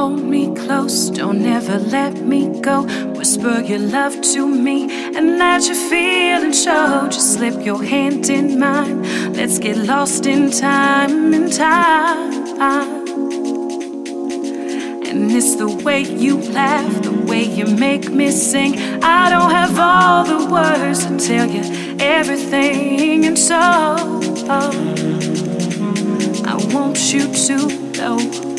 Hold me close, don't ever let me go. Whisper your love to me and let your feeling show. Just slip your hand in mine. Let's get lost in time, in time. And it's the way you laugh, the way you make me sing. I don't have all the words to tell you everything, and so I want you to know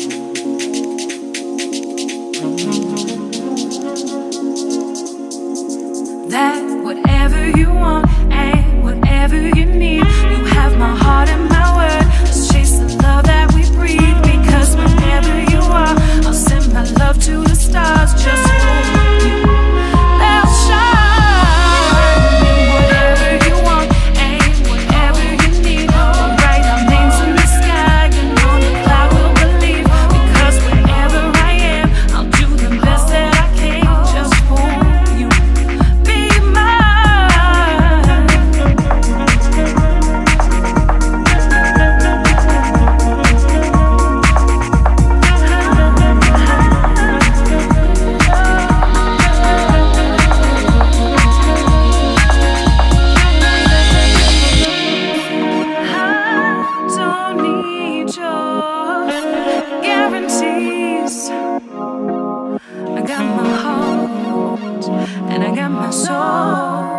that whatever you want and whatever you need, you have my heart and my word. Let's chase the love that we breathe, because wherever you are, I'll send my love to the stars just for you. They'll shine. Whatever you want and whatever you need, we'll write our names in the sky, and on the cloud we'll believe. Because wherever I am, I'll do the best that I can just for you. Be guarantees. I got my heart and I got my soul,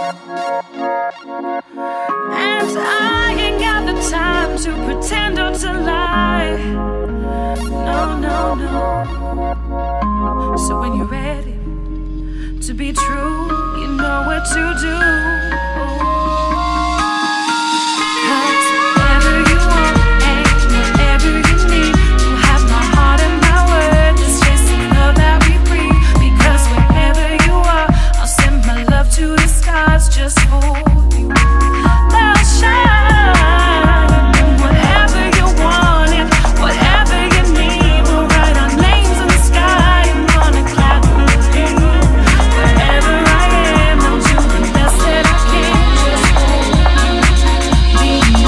and I ain't got the time to pretend or to lie. No, no, no. So when you're ready to be true, you know what to do. Just for you, they'll shine. Whatever you want and whatever you need, we'll write our names in the sky and on a cloud we'll believe. Wherever I am, I'll do the best that I can just for you. Be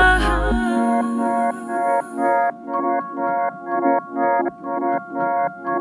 mine.